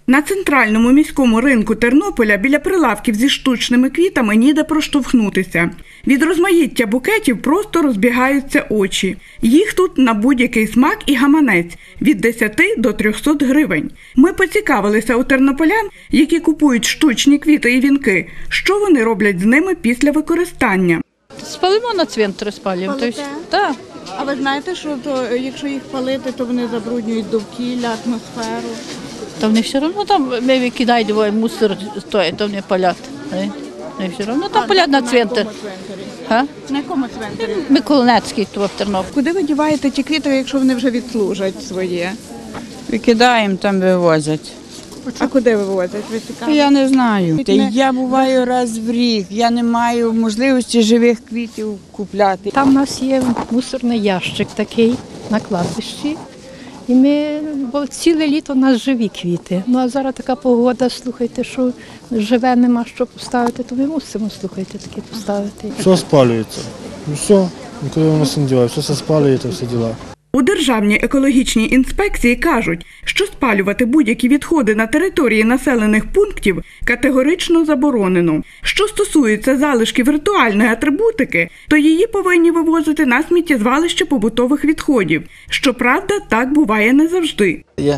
На центральному міському ринку Тернополя біля прилавків зі штучними квітами ніде проштовхнутися. Від розмаїття букетів просто розбігаються очі. Їх тут на будь-який смак і гаманець – від 10 до 300 гривень. Ми поцікавилися у тернополян, які купують штучні квіти і вінки, що вони роблять з ними після використання. Спалимо на цвинтарі, спалюємо. Так. А ви знаєте, що якщо їх палити, то вони забруднюють довкілля, атмосферу? То вони все одно там ми кидаємо мусор, то вони палять. Не все одно там палять на цвинтар. На якому цвинтарі? Миколинецький, то в Тернополі. Куди ви діваєте ті квіти, якщо вони вже відслужать своє? Викидаємо, там вивозять. А куди вивозять? Ви цікаві? Я не знаю. Я буваю раз в рік, я не маю можливості живих квітів купляти. Там у нас є мусорний ящик такий на кладбищі. І бо ціле літо у нас живі квіти. Ну а зараз така погода, слухайте, що живе, нема що поставити, то ми мусимо, слухайте, таке поставити. Все спалюється. Ну все, нікуди воно не дівається, все спалюється, все діла. У Державній екологічній інспекції кажуть, що спалювати будь-які відходи на території населених пунктів категорично заборонено. Що стосується залишків ритуальної атрибутики, то її повинні вивозити на сміттєзвалище побутових відходів. Щоправда, так буває не завжди. Є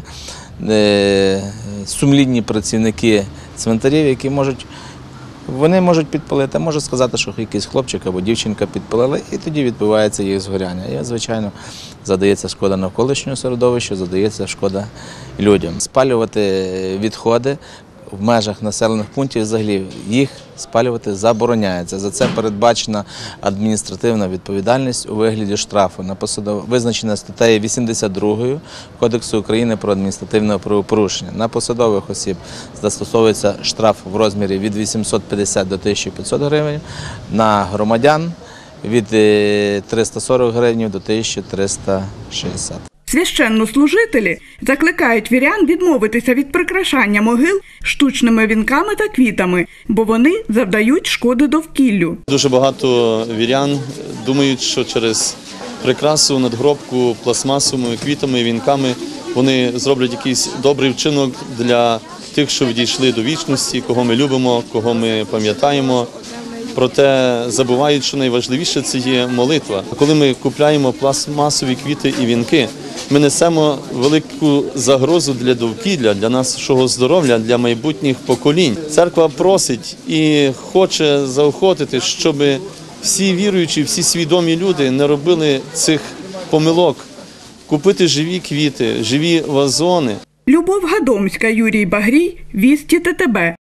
сумлінні працівники цвинтарів, які можуть підпалити, може сказати, що якийсь хлопчик або дівчинка підпалили, і тоді відбувається їх згоряння. І, звичайно, задається шкода навколишнього середовища, задається шкода людям. Спалювати відходи в межах населених пунктів, взагалі, їх спалювати забороняється. За це передбачена адміністративна відповідальність у вигляді штрафу, визначена статтею 82 Кодексу України про адміністративне правопорушення. На посадових осіб застосовується штраф в розмірі від 850 до 1500 гривень, на громадян від 340 гривень до 1360. Священнослужителі закликають вірян відмовитися від прикрашання могил штучними вінками та квітами, бо вони завдають шкоди довкіллю. Дуже багато вірян думають, що через прикрасу, надгробку пластмасовими квітами і вінками вони зроблять якийсь добрий вчинок для тих, що відійшли до вічності, кого ми любимо, кого ми пам'ятаємо. Проте забувають, що найважливіше – це є молитва. Коли ми купляємо пластмасові квіти і вінки, ми несемо велику загрозу для довкілля, для нашого здоров'я, для майбутніх поколінь. Церква просить і хоче заохотити, щоб всі віруючі, всі свідомі люди не робили цих помилок. Купити живі квіти, живі вазони. Любов Гадомська, Юрій Багрій, Вісті ТТБ.